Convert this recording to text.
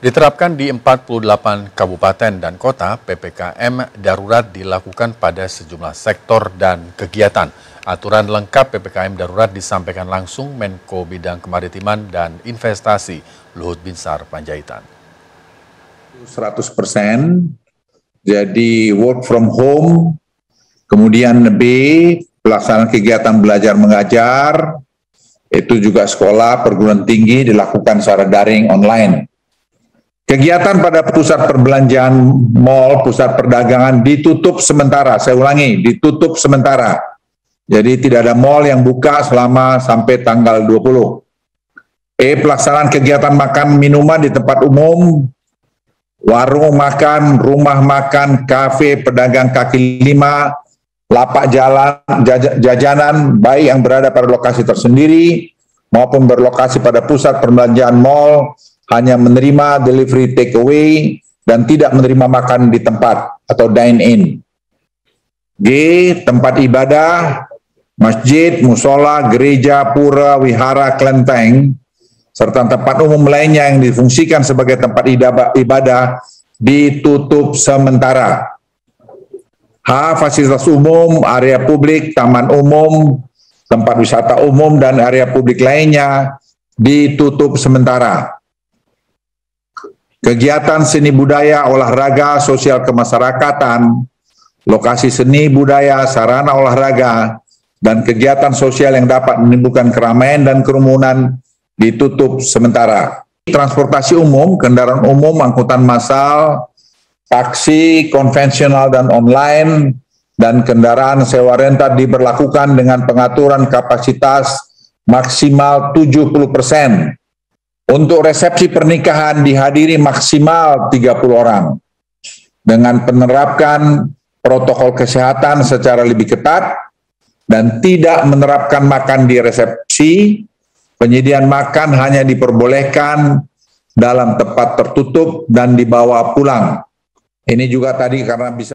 Diterapkan di 48 kabupaten dan kota, PPKM darurat dilakukan pada sejumlah sektor dan kegiatan. Aturan lengkap PPKM darurat disampaikan langsung Menko Bidang Kemaritiman dan Investasi Luhut Binsar Panjaitan. 100%, jadi work from home, kemudian B, pelaksanaan kegiatan belajar mengajar, itu juga sekolah, perguruan tinggi dilakukan secara daring online. Kegiatan pada pusat perbelanjaan, mal, pusat perdagangan ditutup sementara. Saya ulangi, ditutup sementara. Jadi tidak ada mal yang buka selama sampai tanggal 20. Pelaksanaan kegiatan makan minuman di tempat umum, warung makan, rumah makan, kafe, pedagang kaki lima, lapak jalan, jajanan, baik yang berada pada lokasi tersendiri maupun berlokasi pada pusat perbelanjaan mal, hanya menerima delivery take away dan tidak menerima makan di tempat atau dine in. G. Tempat ibadah, masjid, musola, gereja, pura, wihara, kelenteng, serta tempat umum lainnya yang difungsikan sebagai tempat ibadah ditutup sementara. H. Fasilitas umum, area publik, taman umum, tempat wisata umum, dan area publik lainnya ditutup sementara. Kegiatan seni budaya, olahraga, sosial kemasyarakatan, lokasi seni budaya, sarana olahraga, dan kegiatan sosial yang dapat menimbulkan keramaian dan kerumunan ditutup sementara. Transportasi umum, kendaraan umum, angkutan massal, taksi, konvensional dan online, dan kendaraan sewa rental diberlakukan dengan pengaturan kapasitas maksimal 70%. Untuk resepsi pernikahan dihadiri maksimal 30 orang dengan penerapkan protokol kesehatan secara lebih ketat dan tidak menerapkan makan di resepsi. Penyediaan makan hanya diperbolehkan dalam tempat tertutup dan dibawa pulang. Ini juga tadi karena bisa